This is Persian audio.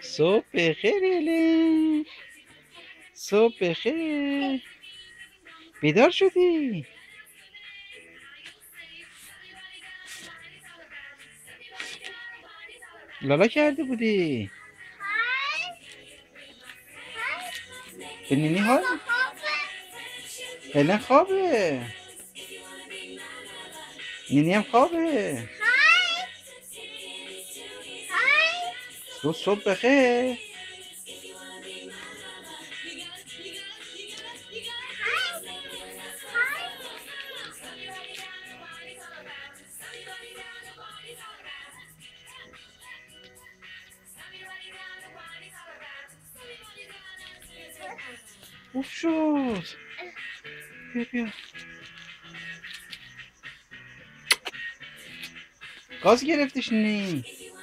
صبح بخیر هلن. صبح بخیر. بیدار شدی؟ لالا کرده بودی؟ به نینی حال؟ هلن خوابه. نینی هم خوابه. صبح بخیر. اوف شد. بیا بیا. گاز گرفتش نی.